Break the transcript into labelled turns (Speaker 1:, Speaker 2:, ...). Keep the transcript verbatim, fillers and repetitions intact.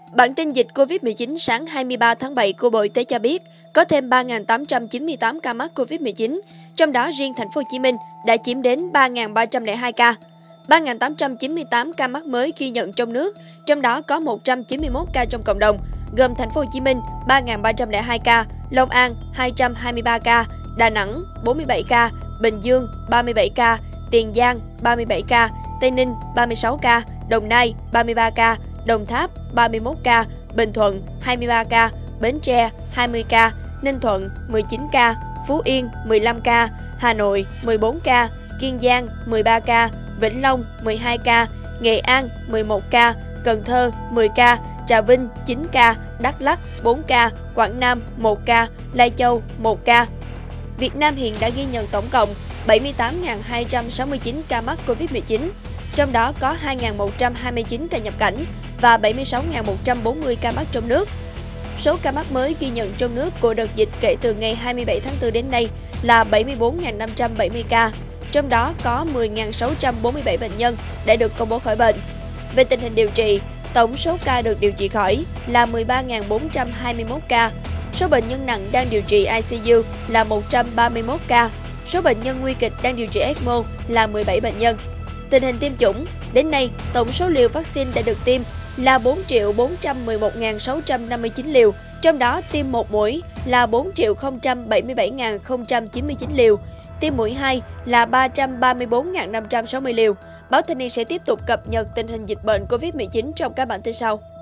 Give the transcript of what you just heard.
Speaker 1: Bản tin dịch Covid mười chín sáng hai mươi ba tháng bảy của Bộ Y tế cho biết có thêm ba nghìn tám trăm chín mươi tám ca mắc Covid mười chín, trong đó riêng thành phố Hồ Chí Minh đã chiếm đến ba nghìn ba trăm lẻ hai ca. ba nghìn tám trăm chín mươi tám ca mắc mới ghi nhận trong nước, trong đó có một trăm chín mươi mốt ca trong cộng đồng, gồm thành phố Hồ Chí Minh ba nghìn ba trăm lẻ hai ca, Long An hai trăm hai mươi ba ca, Đà Nẵng bốn mươi bảy ca, Bình Dương ba mươi bảy ca, Tiền Giang ba mươi bảy ca, Tây Ninh ba mươi sáu ca, Đồng Nai ba mươi ba ca, Đồng Tháp ba mươi mốt ca, Bình Thuận hai mươi ba ca, Bến Tre hai mươi ca, Ninh Thuận mười chín ca, Phú Yên mười lăm ca, Hà Nội mười bốn ca, Kiên Giang mười ba ca, Vĩnh Long mười hai ca, Nghệ An mười một ca, Cần Thơ mười ca, Trà Vinh chín ca, Đắk Lắk bốn ca, Quảng Nam một ca, Lai Châu một ca. Việt Nam hiện đã ghi nhận tổng cộng bảy mươi tám nghìn hai trăm sáu mươi chín ca mắc Covid mười chín, trong đó có hai nghìn một trăm hai mươi chín ca nhập cảnh và bảy mươi sáu nghìn một trăm bốn mươi ca mắc trong nước. Số ca mắc mới ghi nhận trong nước của đợt dịch kể từ ngày hai mươi bảy tháng tư đến nay là bảy mươi bốn nghìn năm trăm bảy mươi ca, trong đó có mười nghìn sáu trăm bốn mươi bảy bệnh nhân đã được công bố khỏi bệnh. Về tình hình điều trị, tổng số ca được điều trị khỏi là mười ba nghìn bốn trăm hai mươi mốt ca, số bệnh nhân nặng đang điều trị i xê u là một trăm ba mươi mốt ca, số bệnh nhân nguy kịch đang điều trị ếch mô là mười bảy bệnh nhân. Tình hình tiêm chủng, đến nay tổng số liều vaccine đã được tiêm là bốn triệu bốn trăm mười một nghìn sáu trăm năm mươi chín liều, trong đó tiêm một mũi là bốn triệu không trăm bảy mươi bảy nghìn không trăm chín mươi chín liều, tiêm mũi hai là ba trăm ba mươi bốn nghìn năm trăm sáu mươi liều. Báo Thanh niên sẽ tiếp tục cập nhật tình hình dịch bệnh Covid mười chín trong các bản tin sau.